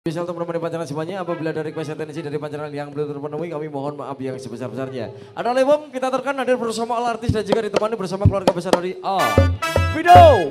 Bisa untuk menemani pacaran semuanya, apabila dari request atensi dari pacaran yang belum terpenuhi, kami mohon maaf yang sebesar-besarnya. Ada Lebong, kita terkan hadir bersama all artis dan juga ditemani bersama keluarga besar dari A. Video.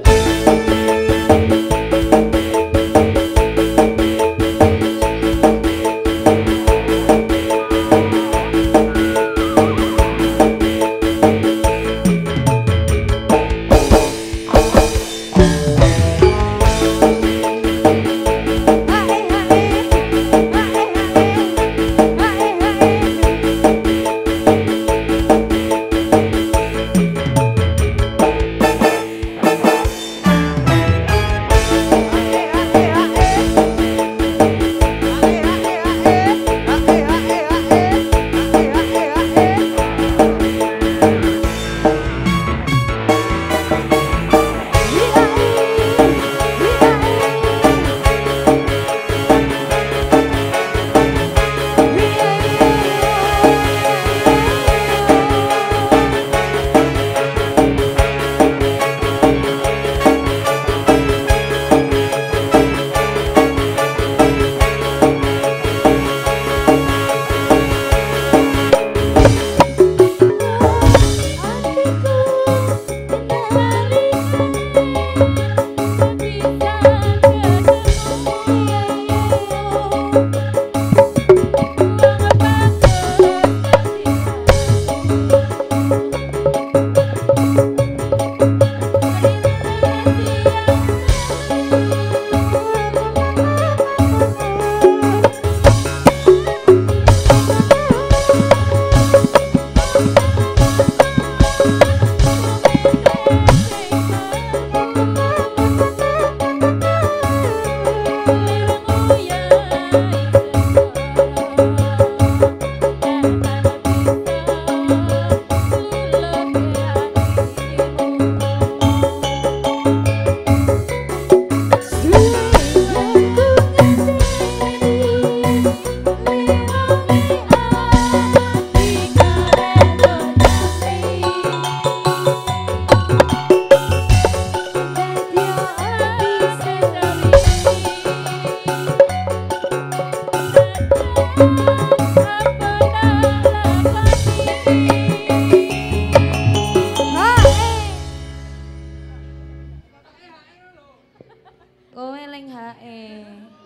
Kowe leng hae.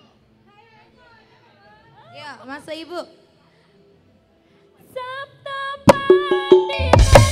Ya, masa Ibu. Sabtu pandi.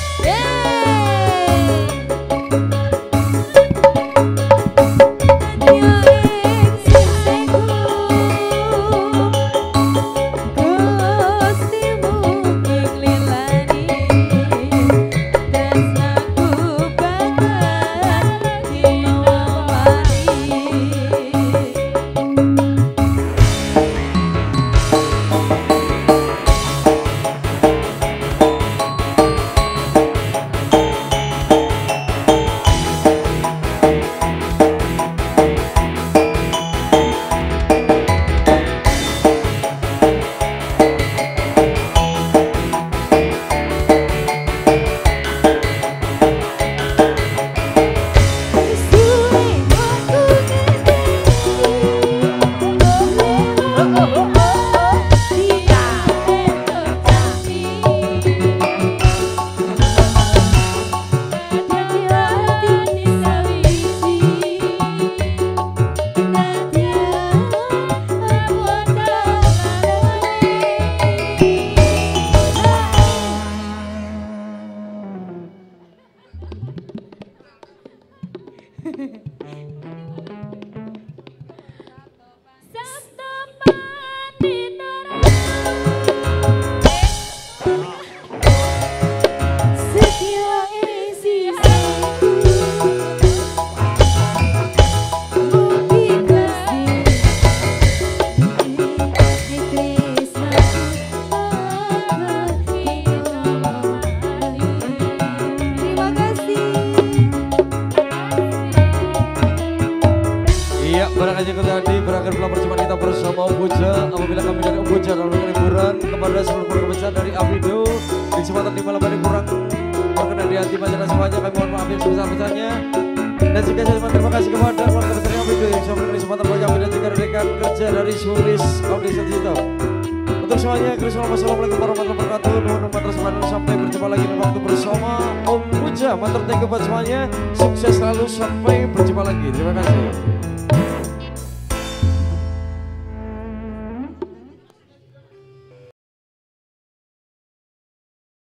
Berakhir pula perjumpaan kita bersama Omboja. Apabila kami dari Omboja dalam liburan kepada seluruh keluarga besar dari Avido, di kesempatan di malam hari kurang berkenan di hati masyarakat semuanya, kami mohon maaf yang sebesar-besarnya. Dan juga saya terima kasih kepada keluarga besar yang video yang sudah memberikan kesempatan bagi kami dan juga rekan kerja dari Sulis Audition System. Untuk semuanya, Assalamualaikum warahmatullahi wabarakatuh. Nuhun matur semangat sampai berjumpa lagi di waktu bersama Om Puja. Matur thank you buat semuanya. Sukses selalu sampai berjumpa lagi. Terima kasih.